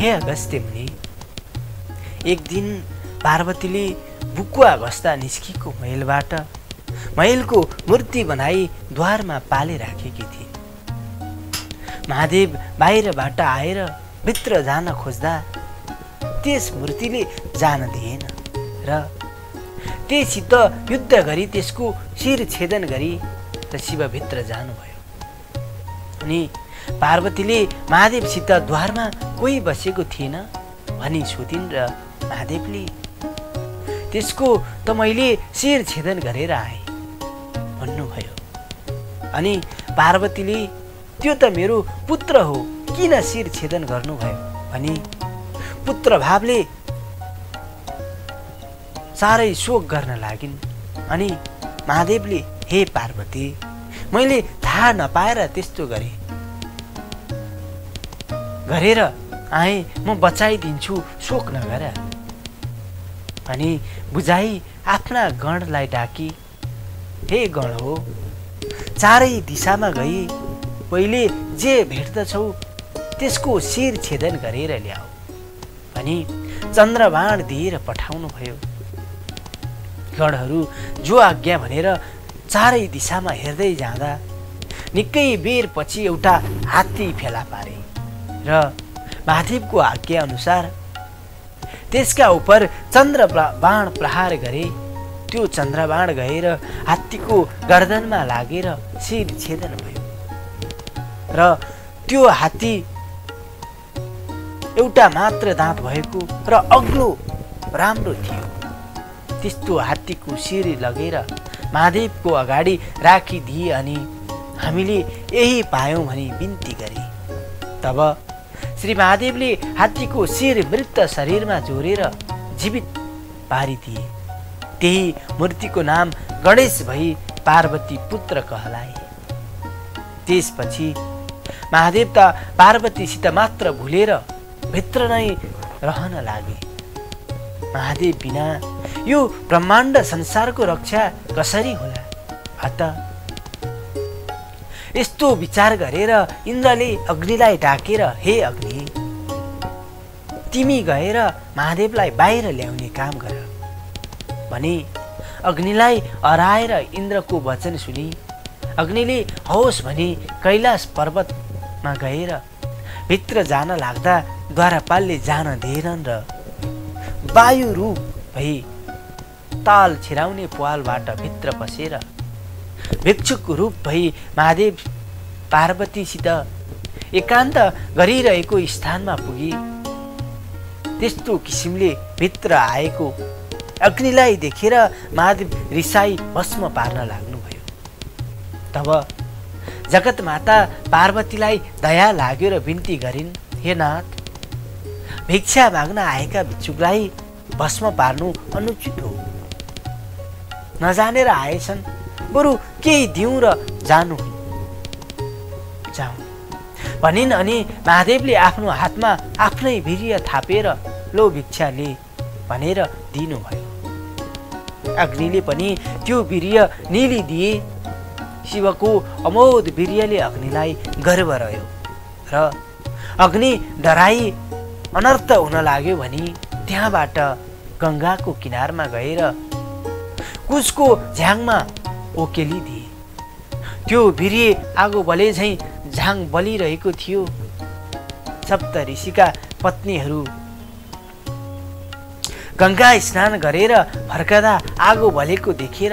हे अगस्त्य मुनि, एक दिन पार्वतीले बुकुवा बस्दा निस्केको महलबाट महलको मूर्ति बनाई द्वारमा पाले राखेकी थिइन्। महादेव बाहिरबाट आएर भित्र जान खोज्दा त्यस मूर्तिले जान दिएन र त्यससित युद्ध गरी त्यसको शिर छेदन गरी र शिव भित्र जानुभयो। अनि पार्वतीले महादेवसित द्वारमा कोही बसेको थिएन भनी सोधिन् र महादेवले त्यसको त मैले शिर छेदन गरेर आएँ भन्नुभयो। अनि पार्वतीले त्यो त मेरो पुत्र हो, किन शिर छेदन गर्नुभयो भनी पुत्र भावले साह्रै शोक गर्न लागिन्। अनि महादेवले हे पार्वती, मैले थाहा नपाएर त्यस्तो गरेर आएँ, म बचाइदिन्छु, शोक नगर अनि बुझाई आफ्ना गणलाई डाकी, हे गण हो, चारै दिशामा गई पहिले जे भेट्दछौ त्यसको शिर छेदन गरेर ल्याऊ भनी चन्द्रबाण दिएर पठाउनु भयो। गणहरू जो आज्ञा भनेर चारै दिशामा हेर्दै जाँदा निकै बेरपछि एउटा हात्ती फेला पारे र महादेवको आज्ञा अनुसार त्यसका उपर चन्द्रबाण प्रहार गरे। त्यो चन्द्रबाण गएर हात्तीको गर्दनमा लागेर शिर छेदन भयो र त्यो हात्ती एउटा मात्र दाँत भएको र अग्लो राम्रो थियो। त्यस्तो हात्तीको शिर लगेर महादेवको अगाडि राखिदिए अनि हामीले यही पायौँ भनी बिन्ती गरे। तब श्री महादेवले हात्तीको शिर मृत शरीरमा जोडेर जीवित पारिदिए। त्यही मूर्तिको नाम गणेश भई पार्वती पुत्र कहलाए। त्यसपछि महादेव त पार्वतीसित मात्र भुलेर भित्र नै रहन लागे। महादेव बिना यो ब्रह्माण्ड संसारको रक्षा कसरी होला? अत यस्तो विचार गरेर इन्द्रले अग्निलाई डाकेर, हे अग्नि, तिमी गएर महादेवलाई बाहिर ल्याउने काम गर भने अग्निलाई हराएर इन्द्रको वचन सुनि अग्निले होस् भनी कैलाश पर्वतमा गएर भित्र जान लाग्दा द्वारपालले जान दिएनन् र वायु रूप भई ताल छिराउने प्वालबाट भित्र पसेर भिक्षुक रूप भई महादेव पार्वतीसित एकान्त गरिरहेको स्थानमा पुगी। त्यस्तो किसिमले भित्र आएको अग्निलाई देखेर महादेव रिसाई भस्म पार्न लाग्नुभयो। तब जगत माता पार्वतीलाई दया लाग्यो र बिन्ती गरिन्, हे नाथ, भिक्षा माग्न आएका भिक्षुकलाई भस्म पार्नु अनुचित हो। नजानेर आएछन्, बरु केही दिउँ र जानु जाउँ भनिन्। अनि महादेवले आफ्नो हातमा आफ्नै वीर्य थापेर लो भिक्षा ले भनेर दिनुभयो। अग्निले पनि त्यो वीर्य निलिदिए। शिवको अमोघ वीर्यले अग्निलाई गर्व रह्यो र अग्नि डराई अनर्थ हुन लाग्यो भनी त्यहाँबाट गङ्गाको किनारमा गएर कुसको झ्याङमा ओकेलिदिए। त्यो वीर्य आगो बले झैँ झाङ बलिरहेको थियो। सप्त ऋषिका पत्नीहरू गङ्गा स्नान गरेर फर्कदा आगो बलेको देखेर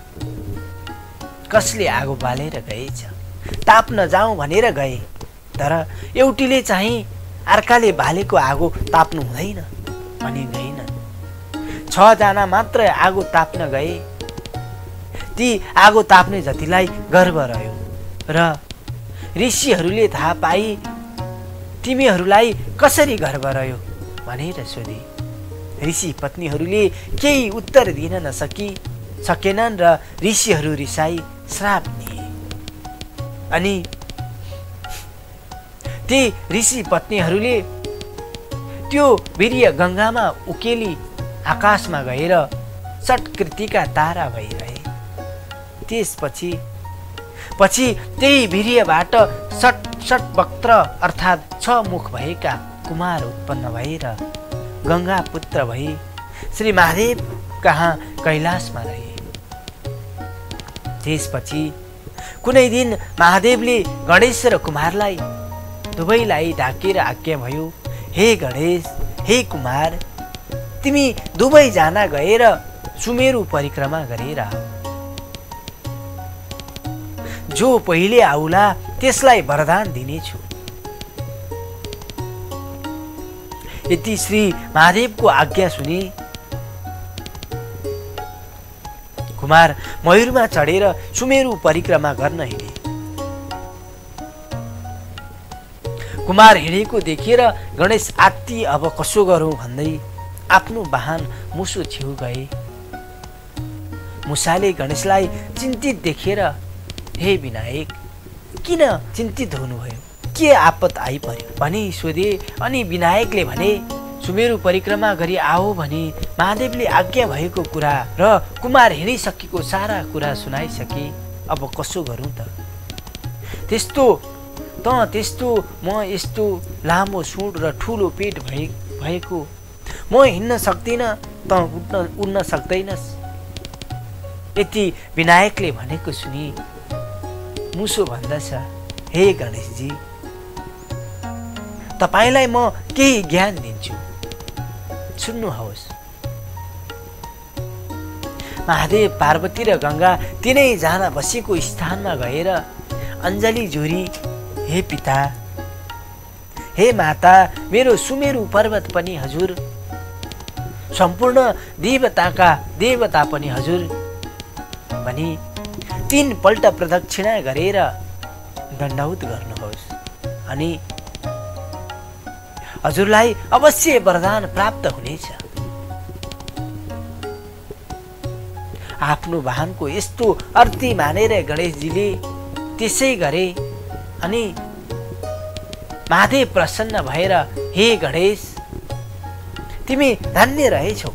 कसले आगो बालेर गएछ, ताप्न जाउँ भनेर गए। तर एउटीले चाहिँ अर्काले बालेको आगो ताप्नु हुँदैन अनि गएनन्। 6 जना मात्र आगो ताप्न गए। ती आगो ताप्ने जतिलाई गर्व रह्यो र ऋषिहरूले थाहा पाई तिमीहरूलाई कसरी गर्व रह्यो भनेर सोधे। ऋषि पत्नीहरूले केही उत्तर दिन सकेनन् र ऋषिहरू रिसाई श्राप दिए। अनि ती ऋषि पत्नीहरूले त्यो वीर्य गङ्गामा उकेली आकाशमा गएर षट्कृतिका तारा भइरहे। त्यसपछि त्यही वीर्यबाट षट वक्त्र अर्थात् 6 मुख भएका कुमार उत्पन्न भएर गंगा पुत्र भई श्री महादेव कहाँ कैलाशमा रहे। त्यसपछि कुनै दिन महादेवले गणेश र कुमारलाई दुवैलाई ढाकेर आज्ञा भयो, हे गणेश, हे कुमार, तिमी दुवै जना गएर सुमेरु परिक्रमा गरेर आऊ। जो पहिले आउला त्यसलाई वरदान दिनेछु। यति श्री महादेवको आज्ञा सुनि कुमार मयूरमा चढेर सुमेरु परिक्रमा गर्न हिँडे। कुमार हिँडेको देखेर गणेश आत्ती अब कसो गरौँ भन्दै आफ्नो वाहन मुसो छेउ गए। मुसाले गणेशलाई चिन्तित देखेर, हे विनायक, किन चिन्तित हुनुभयो, के आपत आइपर्यो भनी सोधे। अनि विनायकले भने, सुमेरु परिक्रमा गरी आओ भनी महादेवले आज्ञा भएको कुरा र कुमार हिँडिसकेको सारा कुरा सुनाइसके, अब कसो गरौँ त? त्यस्तो म यस्तो लामो सुँड र ठुलो पेट भएको म हिँड्न सक्दिन, त उड्न सक्दैनस्। यति विनायकले भनेको सुनि मुसो भन्दछ, हे गणेशजी, तपाईलाई म केही ज्ञान दिन्छु, सुन्नुहोस्। महादेव, पार्वती र गंगा तीनैजना बसेको स्थानमा गएर अञ्जली जोरी, हे पिता, हे माता, मेरो सुमेरु पर्वत पनि हजुर, सम्पूर्ण देवताका देवता पनि हजुर भनी 3 पल्ट प्रदक्षिणा गरेर दण्डवत गर्नुहोस्। अनि हजुरलाई अवश्य वरदान प्राप्त हुनेछ। आफ्नो वाहनको यस्तो अर्थी मानेर गणेशजीले त्यसै गरे। अनि महादेव प्रसन्न भएर, हे गणेश, तिमी धन्य रहेछौ,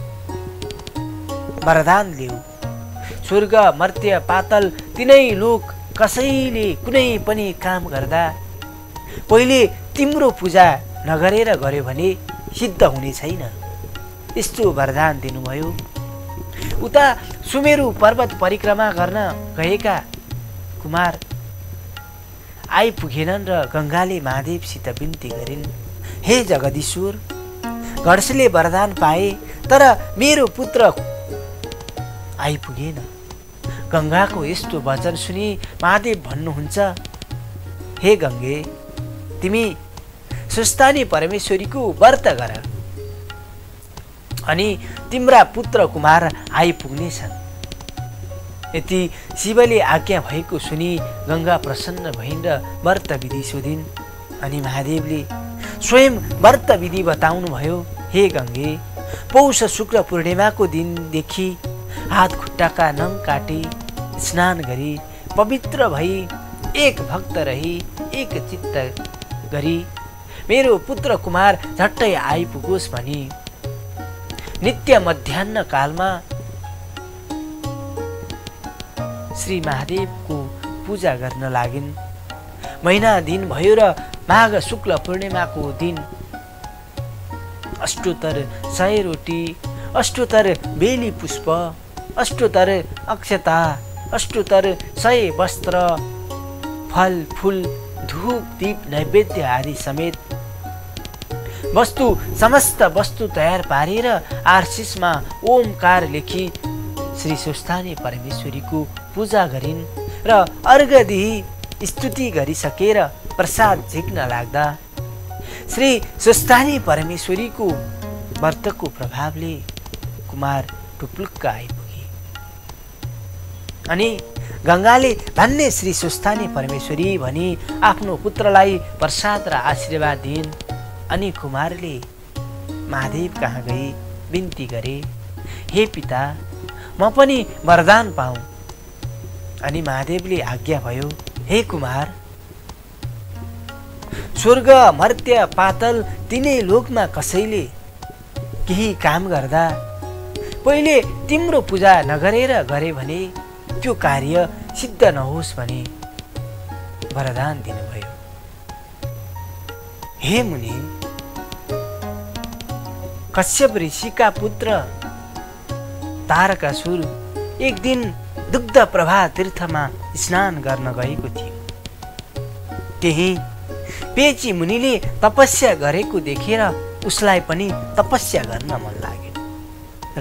वरदान लिऊ। स्वर्ग, मर्त्य, पातल तीनै लोक कसैले कुनै पनि काम गर्दा पहिले तिम्रो पूजा नगरेर गर्यो भने सिद्ध हुने छैन, यस्तो वरदान दिनुभयो। उता सुमेरु पर्वत परिक्रमा गर्न गएका कुमार आइपुगेनन् र गंगाले महादेवसित बिन्ती गरिन्, हे जगदीश्वर, गणेशले वरदान पाए तर मेरो पुत्र आइपुगेन। गंगाको यस्तो वचन सुनि महादेव भन्नुहुन्छ, हे गंगे, तिमी सुस्तानी परमेश्वरीको व्रत गर अनि तिम्रा पुत्र कुमार आइपुग्नेछन्। यति शिवले आज्ञा भएको सुनि गंगा प्रसन्न भइन् र व्रत विधि सोधिन्। अनि महादेवले स्वयं व्रत विधि बताउनु भयो, हे गंगे, पौष शुक्ल पूर्णिमाको दिनदेखि हात खुट्टाका नङ काटी स्नान गरी पवित्र भई एक भक्त रही एक चित्त गरी मेरो पुत्र कुमार झट्टै आइपुगोस् भनी नित्य मध्याह्न कालमा श्री महादेवको पूजा गर्न लागिन्। महिना दिन भयो र माघ शुक्ल पूर्णिमाको दिन अष्टोत्तर 100 रोटी, अष्टोत्तर बेली पुष्प, अष्टोत्तर अक्षता, अष्टोत्तर 100 वस्त्र, फल फूल, धूप दीप नैवेद्य आदि समेत समस्त वस्तु तयार पारेर आशीषमा ओमकार लेखी श्री स्वस्थानी परमेश्वरीको पूजा गरिन् र अर्घ दिई स्तुति गरिसकेर प्रसाद झिक्न लाग्दा श्री स्वस्थानी परमेश्वरीको व्रतको प्रभावले कुमार टुप्लुक्क आइपुगे। अनि गंगाले धन्य श्री स्वस्थानी परमेश्वरी भनी आफ्नो पुत्रलाई प्रसाद र आशीर्वाद दिइन्। अनि कुमारले महादेव कहाँ गई बिन्ती गरे, हे पिता, म पनि वरदान पाऊँ। अनि महादेवले आज्ञा भयो, हे कुमार, स्वर्ग मर्त्य पातल तीनै लोकमा कसैले केही काम गर्दा पहिले तिम्रो पूजा नगरेर गरे भने त्यो कार्य सिद्ध नहोस् भनी वरदान दिनुभयो। हे मुनि, कश्यप ऋषिका पुत्र तारकासुर एक दिन दुग्ध प्रभा तीर्थमा स्नान गर्न गएको थियो। त्यही पेची मुनिले तपस्या गरेको देखेर उसलाई पनि तपस्या गर्न मन लाग्यो र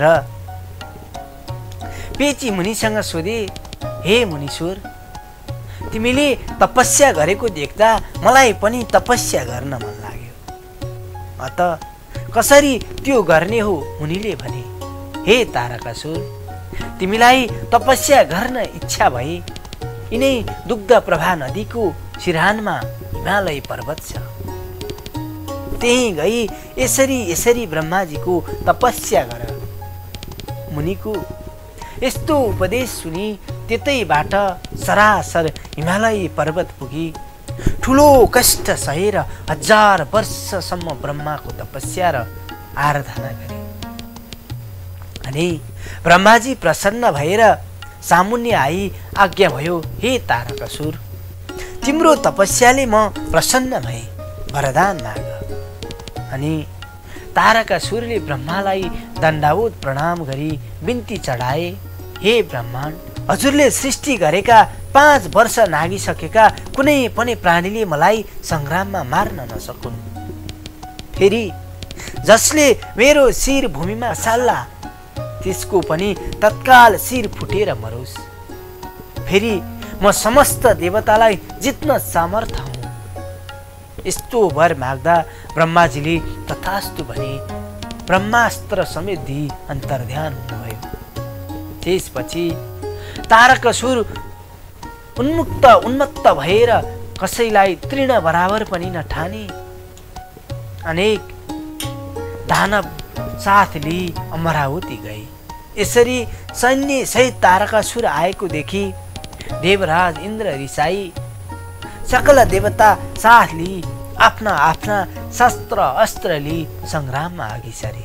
पेची मुनिसँग सोधे, हे मुनीश्वर, तिमीले तपस्या गरेको देख्दा मलाई पनि तपस्या गर्न मन लाग्यो, अत कसरी त्यो गर्ने हो? मुनिले भने, हे तारकासुर, तिमीलाई तपस्या गर्न इच्छा भए यिनै दुग्ध प्रभा नदीको सिरहानमा हिमालय पर्वत छ, त्यही गई यसरी यसरी ब्रह्माजीको तपस्या गर। मुनिको यस्तो उपदेश सुनि त्यतैबाट सरासर हिमालय पर्वत पुगी ठुलो कष्ट सहेर 1000 वर्षसम्म ब्रह्माको तपस्या र आराधना गरे। अनि ब्रह्माजी प्रसन्न भएर सामुन्य आई आज्ञा भयो, हे तारकासुर, तिम्रो तपस्याले म प्रसन्न भए, वरदान माग। अनि तारकासुरले ब्रह्मालाई दण्डवत प्रणाम गरी बिन्ती चढाए, हे ब्रह्माण्ड, हजुरले सृष्टि गरेका 5 वर्ष नागिसकेका कुनै पनि प्राणीले मलाई सङ्ग्राममा मार्न नसकुन्। फेरि जसले मेरो शिर भूमिमा साल्ला त्यसको पनि तत्काल शिर फुटेर मरोस्। फेरि म समस्त देवतालाई जित्न सामर्थ्य हुँ। यस्तो वर माग्दा ब्रह्माजीले तथास्तु भने ब्रह्मास्त्र समेत दिई अन्तर्ध्यान हुनुभयो। त्यसपछि तारकासुर उन्मत्त भएर कसैलाई तृण बराबर पनि नठाने अनेक दानव साथ लिई अमरावती गए। यसरी सैन्य सहित तारकासुर आएको देखि देवराज इन्द्र रिसाई सकल देवता साथ लिई आफ्ना आफ्ना शस्त्र अस्त्र लिई सङ्ग्राममा अघि सरे।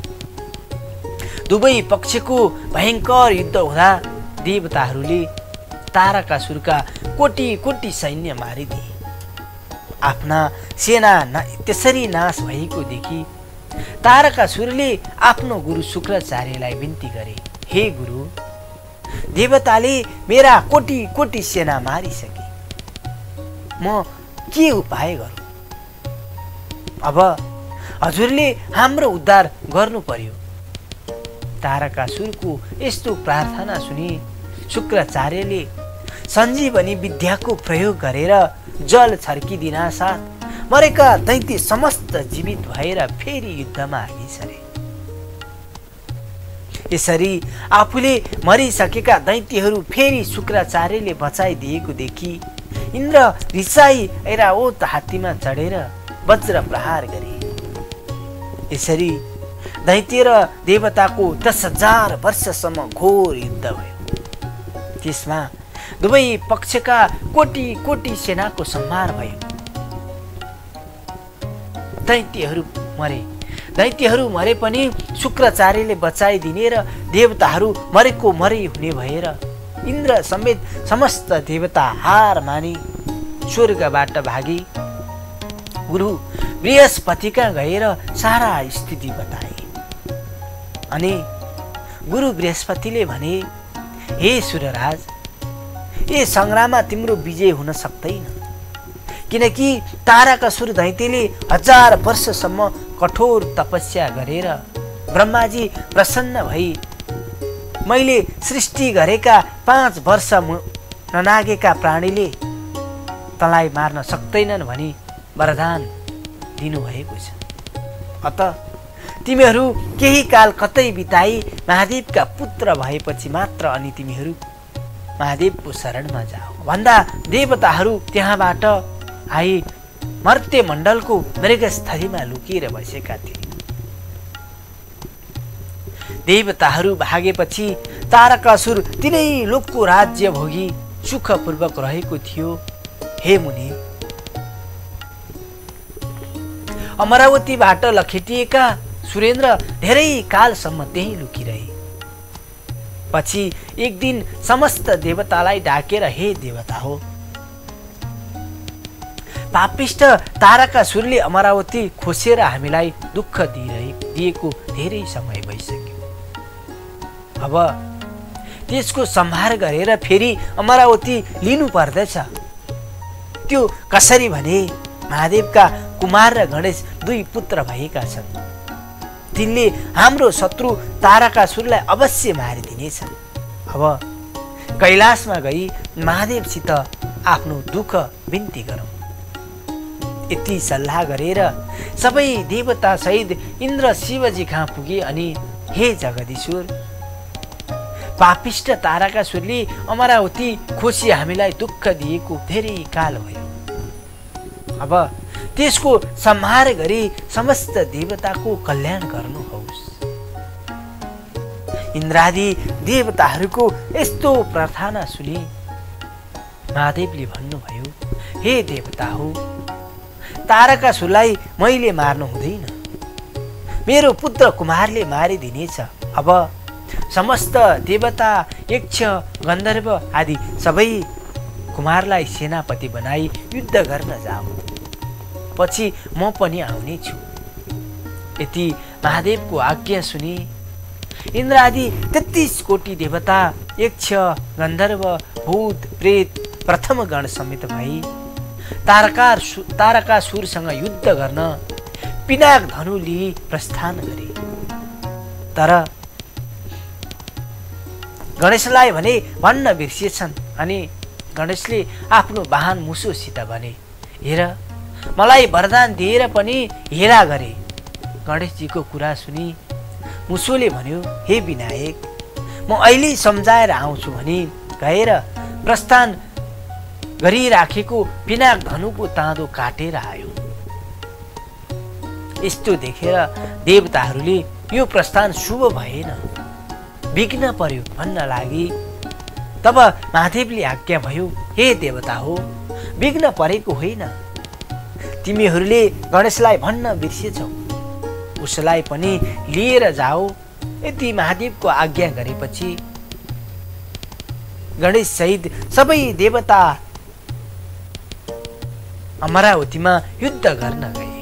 दुवै पक्षको भयङ्कर युद्ध हुँदा देवताहरूले तारकासुरका कोटी कोटी सैन्य मारिदिए। आफ्ना सेना त्यसरी नाश भएको देखि तारकासुरले आफ्नो गुरु शुक्राचार्यलाई बिन्ती गरे, हे गुरु, देवताले मेरा कोटी कोटी सेना मारिसके, म के उपाय गरौँ? अब हजुरले हाम्रो उद्धार गर्नु पर्यो। तारकासुरको यस्तो प्रार्थना सुनि शुक्राचार्यले सञ्जीवनी विद्याको प्रयोग गरेर जल छर्किदिनासाथ मरेका दैत्य समस्त जीवित भएर फेरि युद्धमा अघि सरे। यसरी आफूले मरिसकेका दैत्यहरू फेरि शुक्राचार्यले बचाइदिएको देखि इन्द्र रिसाई ऐरावत हात्तीमा चढेर वज्र प्रहार गरे। यसरी दैत्य र देवताको 10,000 वर्षसम्म घोर युद्ध भयो। त्यसमा दुवै पक्षका कोटी कोटी सेनाको संहार भयो। दैत्यहरू मरे पनि शुक्राचार्यले बचाइदिने र देवताहरू मरेको मरै हुने भएर इन्द्र समेत समस्त देवता हार मानी स्वर्गबाट भागी गुरु बृहस्पतिका गएर सारा स्थिति बताए। अनि गुरु बृहस्पतिले भने, हे सुरराज, यस सङ्ग्राममा तिम्रो विजय हुन सक्दैन, किनकि तारकासुर दैत्यले 1000 वर्षसम्म कठोर तपस्या गरेर ब्रह्माजी प्रसन्न भई मैले सृष्टि गरेका 5 वर्ष ननागेका प्राणीले तँलाई मार्न सक्दैनन् भनी वरदान दिनुभएको छ। अत तिमीहरू केही काल कतै बिताई महादेवका पुत्र भएपछि मात्र अनि तिमीहरू महादेवको शरणमा जाऊ भन्दा देवताहरू त्यहाँबाट आई मर्त्य मण्डलको मृगस्थलीमा लुकिएर बसेका थिए। देवताहरू भागेपछि तारकासुर तिनै लोकको राज्य भोगी सुखपूर्वक रहेको थियो। हे मुनि, अमरावतीबाट लखेटिएका सुरेन्द्र धेरै कालसम्म त्यही लुकिरहे। पछि एक दिन समस्त देवतालाई डाकेर, हे देवता हो, पापिष्ट तारकासुरले अमरावती खोसेर हामीलाई दुःख दिइरहे। दिएको धेरै समय भइसक्यो। अब त्यसको सम्हार गरेर फेरि अमरावती लिनु पर्दछ। त्यो कसरी भने महादेवका कुमार र गणेश 2 पुत्र भएका छन्। तिनले हाम्रो शत्रु तारकासुरलाई अवश्य मारिदिनेछन्। अब कैलाशमा गई महादेवसित आफ्नो दुःख बिन्ती गरौँ। यति सल्लाह गरेर सबै देवता सहित इन्द्र शिवजी कहाँ पुगे अनि हे जगदीश्वर, पापिष्ट तारकासुरले अमरावती खोसी हामीलाई दुःख दिएको धेरै काल भयो। अब त्यसको सम्हार गरी समस्त देवताको कल्याण गर्नुहोस्। इन्द्रादि देवताहरूको यस्तो प्रार्थना सुनि महादेवले भन्नुभयो, हे देवता हो, तारकासुरलाई मैले मार्नु हुँदैन, मेरो पुत्र कुमारले मारिदिनेछ। अब समस्त देवता, यक्ष, गन्धर्व आदि सबै कुमारलाई सेनापति बनाई युद्ध गर्न जाऊ। पछि म पनि आउने छु। यति महादेवको आज्ञा सुनि इन्द्र आदि 33 कोटी देवता, यक्ष, गन्धर्व, भूत, प्रेत, प्रथम गण समेत भई तारकासुरसँग युद्ध गर्न पिनाक धनु लिई प्रस्थान गरे। तर गणेशलाई भने भन्न बिर्सिएछन् अनि गणेशले आफ्नो वाहन मुसोसित भने, हेर, मलाई वरदान दिएर पनि हेला गरे। गणेशजीको कुरा सुनि मुसोले भन्यो, हे विनायक, म अहिले सम्झाएर आउँछु भनी गएर प्रस्थान गरिराखेको पिनाक धनुको ताँदो काटेर आयो। यस्तो देखेर देवताहरूले यो प्रस्थान शुभ भएन, विघ्न पर्यो भन्न लागि। तब महादेवले आज्ञा भयो, हे देवता हो, विघ्न परेको होइन, तिमीहरूले गणेशलाई भन्न बिर्सेछौ, उसलाई पनि लिएर जाओ। यति महादेवको आज्ञा गरेपछि गणेश सहित सबै देवता अमरावतीमा युद्ध गर्न गए।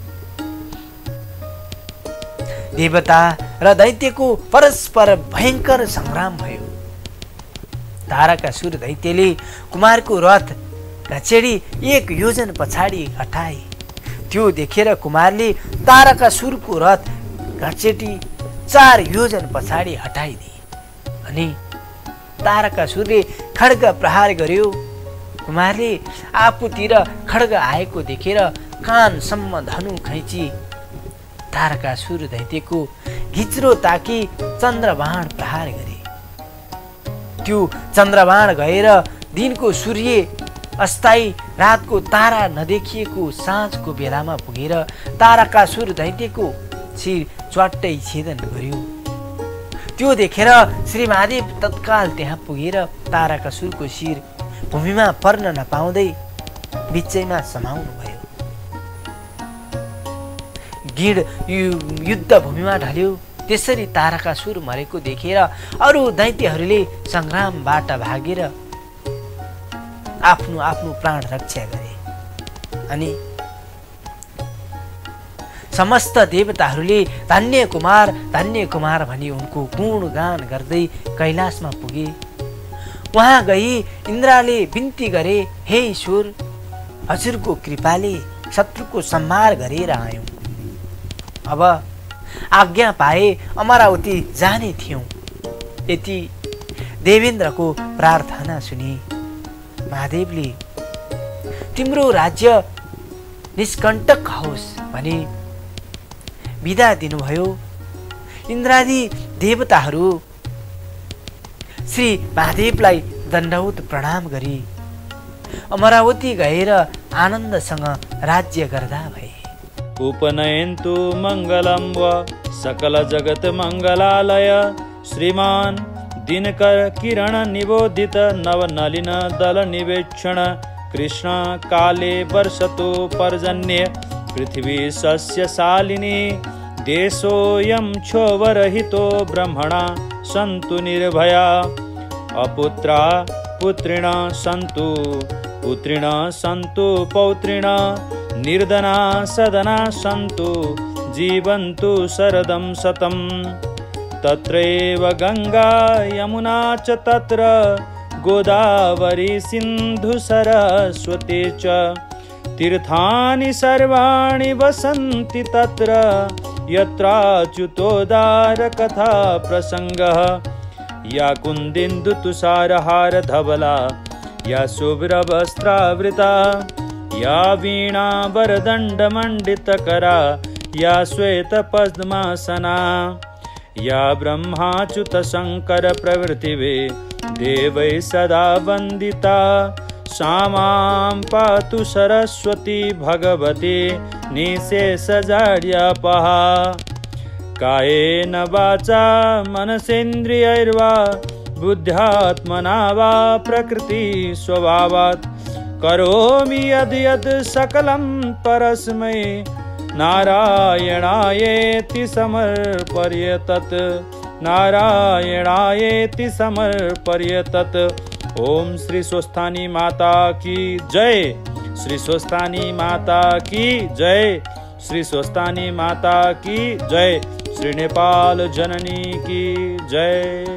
देवता र दैत्यको परस्पर भयंकर संग्राम भयो। तारकासुर दैत्यले कुमारको रथ घचेडी 1 योजन पछाडि हटाए। त्यो देखेर कुमारले तारकासुरको रथ घचेडी 4 योजन पछाडि हटाइदिए अनि तारकासुरले खड्ग प्रहार गर्यो। कुमारले आफूतिर खड्ग आएको देखेर कानसम्म धनु खैची तारकासुर दैत्यको घिच्रो ताकी चन्द्रबाण प्रहार गरे। त्यो चन्द्रबाण गएर दिनको सूर्य अस्थायी रातको तारा नदेखिएको साँझको बेलामा पुगेर तारकासुर दैत्यको शिर च्वाट्टै छेदन गर्यो। त्यो देखेर श्री महादेव तत्काल त्यहाँ पुगेर तारकासुरको शिर भूमिमा पर्न नपाउँदै बिचैमा समाउनु भयो। गिड युद्ध भूमिमा ढल्यो। त्यसरी तारकासुर मरेको देखेर अरू दैत्यहरूले संग्रामबाट भागेर आफ्नो आफ्नो प्राण रक्षा गरे अनि समस्त देवताहरूले धन्य कुमार भनी उनको गुणगान गर्दै कैलाशमा पुगे। वहाँ गई इन्द्रले बिन्ती गरे, हे ईश्वर, हजुरको कृपाले शत्रुको संहार गरेर आयौं। अब आज्ञा पाए अमरावती जाने थियौं। यति देवेन्द्रको प्रार्थना सुनि महादेवले तिम्रो राज्य निष्कण्टक होस् भनी बिदा दिनुभयो। इन्द्रादि देवताहरू श्री महादेवलाई दण्डवत प्रणाम गरी अमरावती गएर आनन्दसँग राज्य गर्दा भए। उपनयन्तु मङ्गलं व सकल जगत मङ्गलालय श्रीमान दिनकर किरण निबोधित नवनलिन दल निवेक्षण कृष्ण काले वर्षतो पर्जन्य पृथ्वी सस्यशालिनी देशोऽयं क्षोभरहितो ब्रह्मणा सन्तु निर्भया अपुत्रा पुत्रिण सन्तु पुत्रिण सन्तु पौत्रिण निर्धना सदना सन्तु जीवन्तु शरदं शतं। तत्रैव गंगा यमुना च तत्र गोदावरी सिन्धु सरस्वती च तीर्थानि सर्वाणि वसन्ति तत्र यत्राच्युतोदार कथा प्रसंगः। या कुन्दिन्दु तुषारहार धवला या शुभ्रवस्त्रावृता या वीणा वरदण्डमण्डितकरा या श्वेतपद्मासना या ब्रह्माच्युत शंकर प्रभृतिवे देवै सदा वन्दिता सा मां पातु सरस्वती भगवती निःशेषजाड्यापहा। कायेन वाचा मनसेन्द्रियैर्वा बुद्ध्यात्मना वा प्रकृति स्वभावात् करोमि यद् सकलं परस्मै नारायणायेति समर्पयेतत् नारायणायेति समर्पयेतत्। ओम श्री स्वस्थानी माता की जय। श्री स्वस्थानी माता की जय। श्री स्वस्थानी माता की जय। श्री नेपाल जननी की जय।